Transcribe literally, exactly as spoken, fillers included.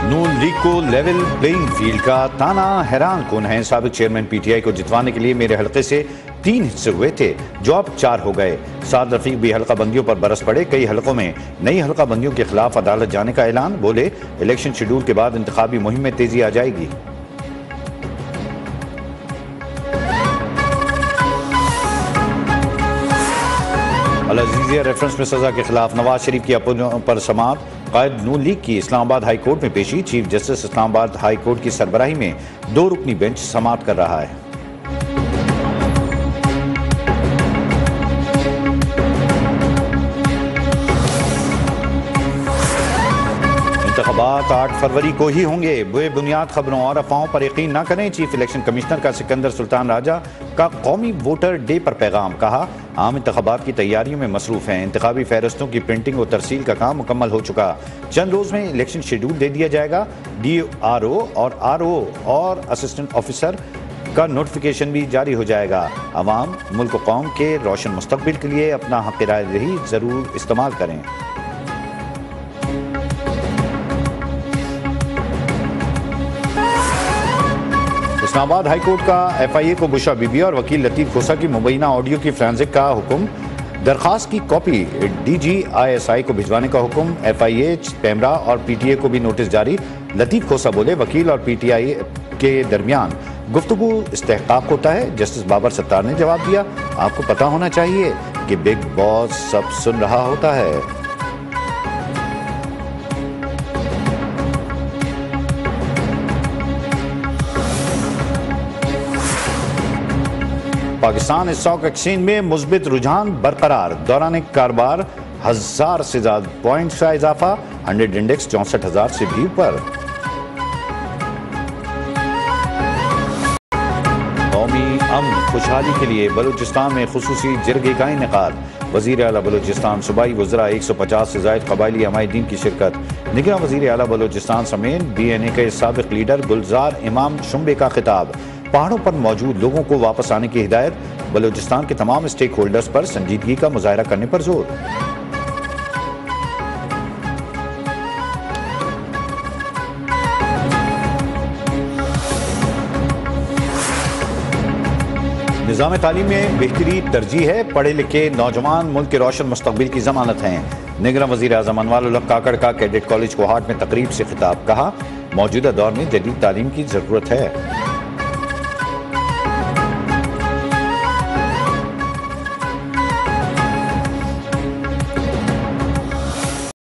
नून league को level playing field का ताना हैरान कौन है। साबिक चेयरमैन पीटीआई को जितवाने के लिए मेरे हलके से तीन हिस्से हुए थे, जो अब चार हो गए। साद रफीक भी हल्का बंदियों पर बरस पड़े। कई हलकों में नई हल्का बंदियों के खिलाफ अदालत जाने का ऐलान। बोले इलेक्शन शेड्यूल के बाद इंतखाबी मुहिम में तेजी आ जाएगी। अल अजीजिया रेफरेंस में सजा के खिलाफ नवाज शरीफ की अपीलों पर समाअत। कायद नून लीग की इस्लामाबाद हाई कोर्ट में पेशी। Chief justice Islamabad high court की सरबराही में दो रुकनी बेंच समाअत कर रहा है। इंतखाबात आठ फरवरी को ही होंगे। बेबुनियाद खबरों और अफवाहों पर यकीन न करें। चीफ इलेक्शन कमिश्नर का सिकंदर सुल्तान राजा का कौमी वोटर डे पर पैगाम। कहा आम इंतखाबात की तैयारियों में मसरूफ हैं। इंतखाबी फहरिस्तों की प्रिंटिंग और तरसील का काम मुकम्मल हो चुका। चंद रोज में इलेक्शन शेड्यूल दे दिया जाएगा। डी आर ओ और आर ओ और असिस्टेंट ऑफिसर का नोटिफिकेशन भी जारी हो जाएगा। अवाम मुल्क कौम के रोशन मुस्तकबिल के लिए अपना हक राय दही जरूर इस्तेमाल करें। इस्लामाबाद हाई कोर्ट का एफ आई ए को बुशरा बीबी और वकील लतीफ खोसा की मुबैना ऑडियो की फोरेंसिक का हुक्म। दरखास्त की copy D G I S I को भिजवाने का हुक्म। एफ आई ए पैमरा और पी टी ए को भी नोटिस जारी। लतीफ खोसा बोले वकील और पी टी आई के दरमियान गुफ्तगू इस्तेहकाक होता है। जस्टिस बाबर सत्तार ने जवाब दिया आपको पता होना चाहिए कि बिग बॉस सब सुन रहा होता है। पाकिस्तान स्टॉक एक्सचेंज में मुस्बित रुझान बरकरार। दौरान कारोबार हजार से ज्यादा पॉइंट्स का इजाफा। हंड्रेड इंडेक्स चौसठ हजार से भी ऊपर। कौमी अमन खुशहाली के लिए बलूचिस्तान में खुसूसी जिरगे का इनेकाद। वजीर आला बलूचिस्तान सूबाई वज़रा एक सौ पचास से ज़ायद कबायली हमायदीन की शिरकत। निगरान वजीर आला बलूचिस्तान समेत बी एन ए के साबिक लीडर गुलजार इमाम शुम्बे का खिताब। पहाड़ों पर मौजूद लोगों को वापस आने की हिदायत। बलूचिस्तान के तमाम स्टेक होल्डर्स पर संजीदगी का मुजाहरा करने पर जोर। निज़ाम तालीम में बेहतरी तरजीह है। पढ़े लिखे नौजवान मुल्क के रोशन मुस्तकबिल की जमानत हैं। निगरान वज़ीर आज़म अनवार उल हक काकड़ का कैडेट कॉलेज कोहाट में तकरीब से खिताब। कहा मौजूदा दौर में जदीद तालीम की जरूरत है।